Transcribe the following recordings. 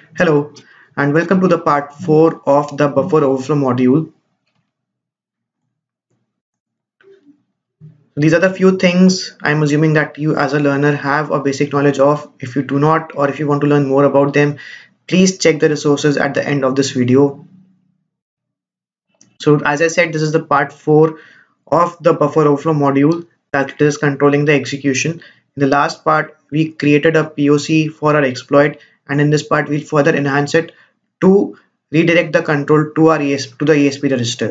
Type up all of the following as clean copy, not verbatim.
Hello and welcome to the part 4 of the buffer overflow module. These are the few things I'm assuming that you as a learner have a basic knowledge of. If you do not, or if you want to learn more about them, please check the resources at the end of this video. So as I said, this is the part 4 of the buffer overflow module that is controlling the execution. In the last part, we created a POC for our exploit, and in this part we'll further enhance it to redirect the control to our to the ESP register.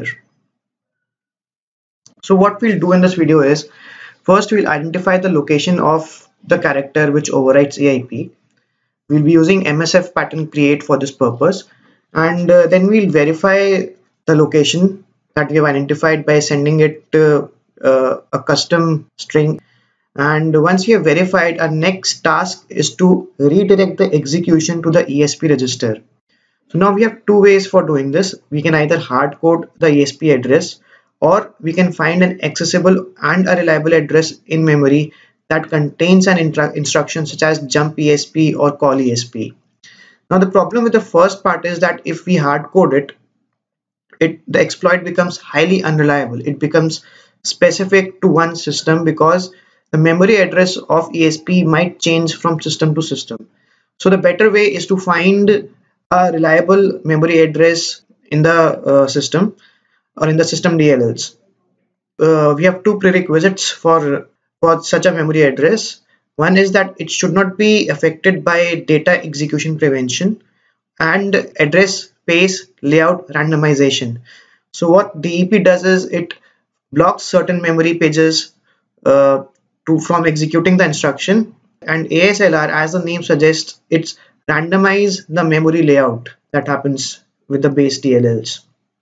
So what we'll do in this video is, first we'll identify the location of the character which overwrites AIP. We'll be using MSF pattern create for this purpose, and then we'll verify the location that we have identified by sending it a custom string. And once we have verified, our next task is to redirect the execution to the ESP register. So now we have two ways for doing this. We can either hard code the ESP address, or we can find an accessible and a reliable address in memory that contains an instruction such as jump ESP or call ESP. Now the problem with the first part is that if we hard code the exploit becomes highly unreliable. It becomes specific to one system because the memory address of ESP might change from system to system. So the better way is to find a reliable memory address in the system or in the system DLLs. We have two prerequisites for such a memory address. One is that it should not be affected by data execution prevention and address space layout randomization. So what DEP does is it blocks certain memory pages from executing the instruction, and ASLR, as the name suggests, it's randomize the memory layout that happens with the base DLLs.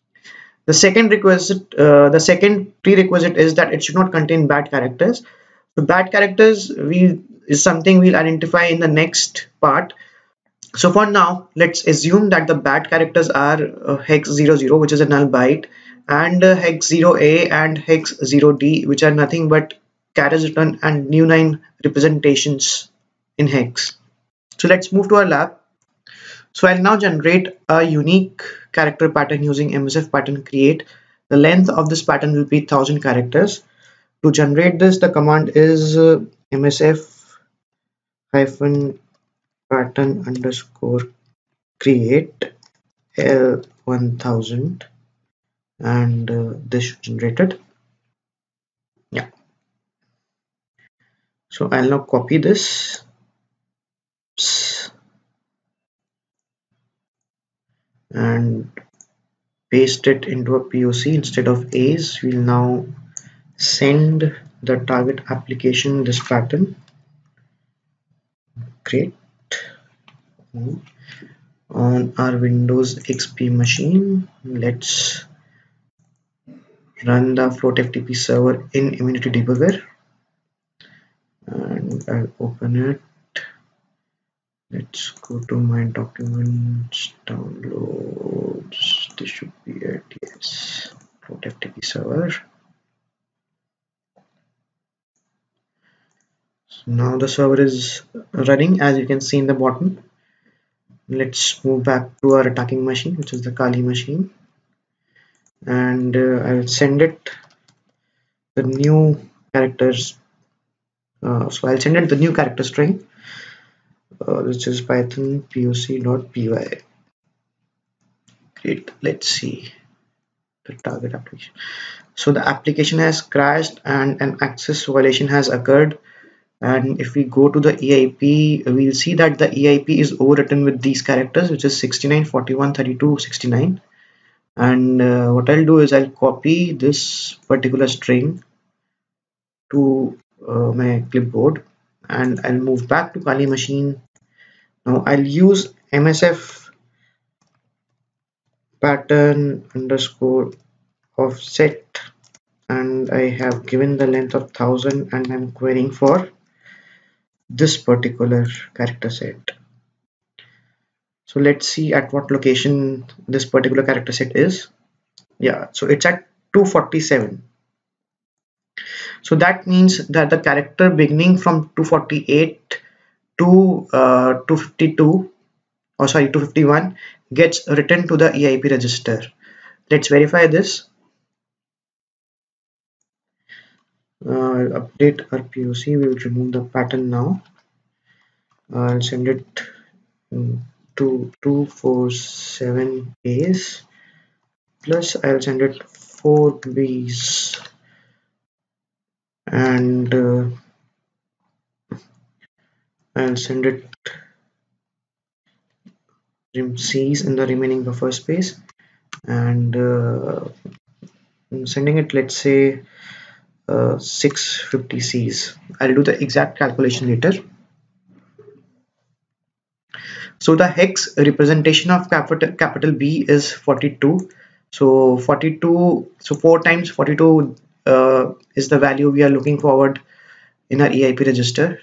The second prerequisite is that it should not contain bad characters. So bad characters is something we'll identify in the next part. So for now, let's assume that the bad characters are hex 00, which is a null byte, and hex 0A and hex 0D, which are nothing but carriage return and new9 representations in hex. So let's move to our lab. So I'll now generate a unique character pattern using MSF pattern create. The length of this pattern will be 1000 characters. To generate this, the command is MSF hyphen pattern underscore create L1000, and this should generate it. Yeah. So I'll now copy this and paste it into a POC. Instead of A's, we'll now send the target application this pattern. Great. On our Windows XP machine, let's run the float FTP server in Immunity Debugger, and I'll open it. Let's go to my documents, downloads. This should be it. Yes, float FTP server. So now the server is running, as you can see in the bottom. Let's move back to our attacking machine, which is the Kali machine, and I'll send it the new characters. So I'll send it the new character string, which is Python POC.py. Great. Let's see the target application. So the application has crashed and an access violation has occurred. And if we go to the EIP, we'll see that the EIP is overwritten with these characters, which is 69, 41, 32, 69. And what I'll do is I'll copy this particular string to my clipboard, and I'll move back to Kali machine. Now I'll use MSF pattern underscore offset, and I have given the length of 1000, and I'm querying for this particular character set. So let's see at what location this particular character set is. Yeah, so it's at 247. So that means that the character beginning from 248 to 252 or sorry 251 gets written to the EIP register. Let's verify this. Update our POC. We will remove the pattern now. I'll send it to 247 A's plus I'll send it 4 B's and I'll send it C's in the remaining buffer space, and I'm sending it, let's say 650 C's. I'll do the exact calculation later. So the hex representation of capital B is 42. So 42, so 4 times 42 is the value we are looking forward in our EIP register.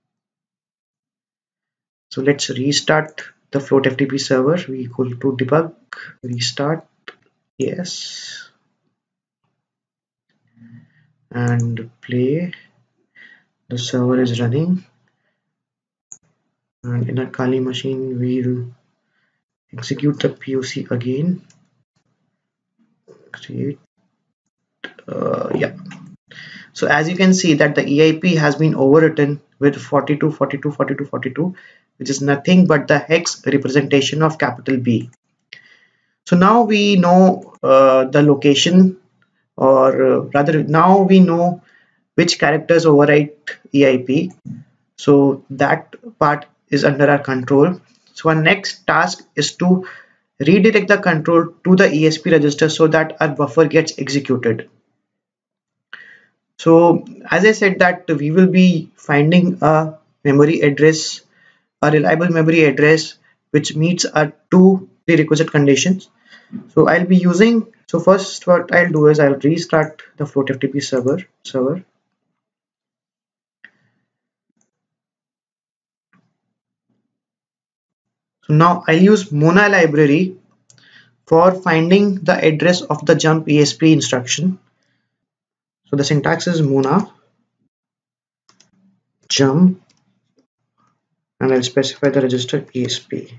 So let's restart the float FTP server. We equal to debug, restart, yes, and play. The server is running, and in our Kali machine we'll execute the POC again. Create, yeah. So as you can see that the EIP has been overwritten with 42, 42, 42, 42, which is nothing but the hex representation of capital B. So now we know the location, or rather now we know which characters overwrite EIP. So that part is under our control. So our next task is to redirect the control to the ESP register so that our buffer gets executed. So as I said that we will be finding a memory address, a reliable memory address which meets our two prerequisite conditions. So I'll be using, so first what I'll do is I'll restart the float FTP server. So now I'll use Mona library for finding the address of the jump ESP instruction. So the syntax is Mona jump, and I'll specify the register ESP.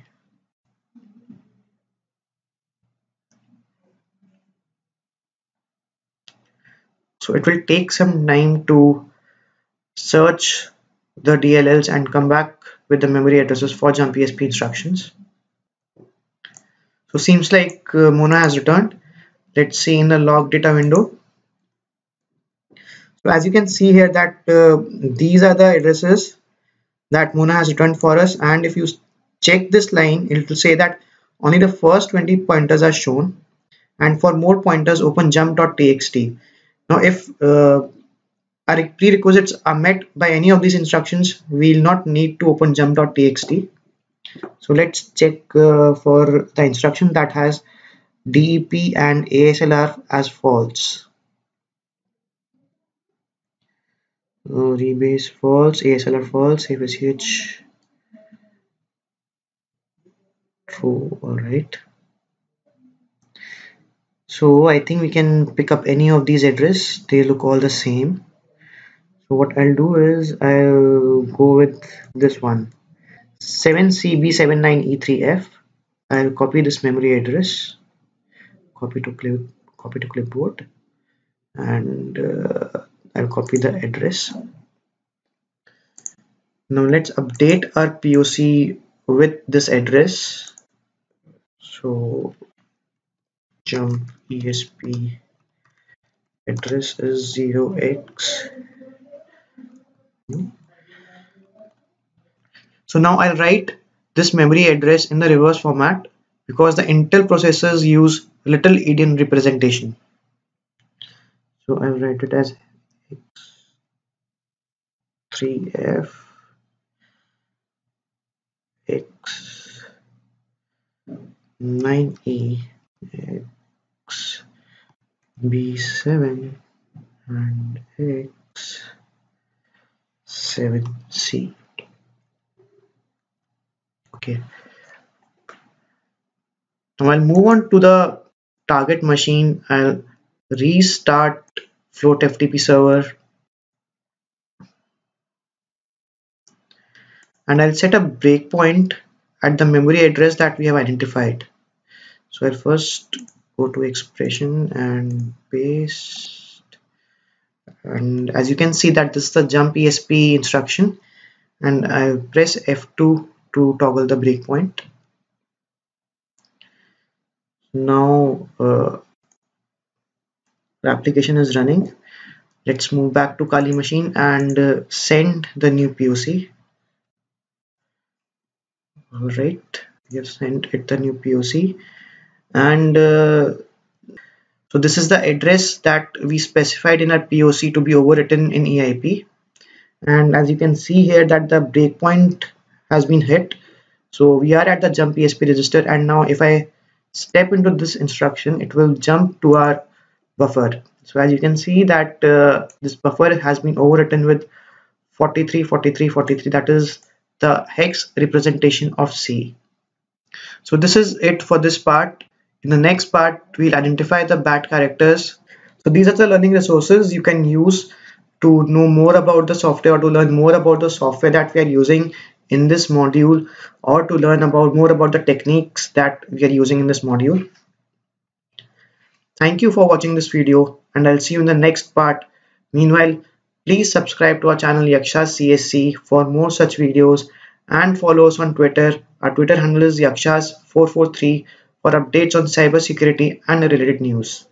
So it will take some time to search the DLLs and come back with the memory addresses for jump ESP instructions. So seems like Mona has returned. Let's see in the log data window. So as you can see here that these are the addresses that Mona has returned for us, and if you check this line, it will say that only the first 20 pointers are shown, and for more pointers open jump.txt. Now if our prerequisites are met by any of these instructions, we will not need to open jump.txt. So let's check for the instruction that has DEP and ASLR as false. Rebase false, ASLR false, AVCH true. Alright. So I think we can pick up any of these address. They look all the same. So what I'll do is I'll go with this one, 7CB79E3F. I'll copy this memory address, copy to clipboard, and I'll copy the address. Now let's update our POC with this address. So jump ESP address is 0x. So now I'll write this memory address in the reverse format because the Intel processors use little endian representation. So I'll write it as x3f x9e xb7 and x7c. Okay, now I'll move on to the target machine. I'll restart float FTP server, and I'll set a breakpoint at the memory address that we have identified. So I'll first go to expression and paste, and as you can see that this is the jump ESP instruction, and I press F2 to toggle the breakpoint. Now the application is running. Let's move back to Kali machine and send the new POC. Alright, we have sent it the new POC, and so this is the address that we specified in our POC to be overwritten in EIP. And as you can see here that the breakpoint has been hit. So we are at the jump ESP register, and now if I step into this instruction, it will jump to our buffer. So as you can see that this buffer has been overwritten with 43, 43, 43, that is the hex representation of C. So this is it for this part. In the next part, we'll identify the bad characters. So these are the learning resources you can use to know more about the software, or to learn more about the software that we are using in this module, or to learn more about the techniques that we are using in this module. Thank you for watching this video, and I'll see you in the next part. Meanwhile, please subscribe to our channel Yakshas CSC for more such videos, and follow us on Twitter. Our Twitter handle is Yakshas443 for updates on cybersecurity and related news.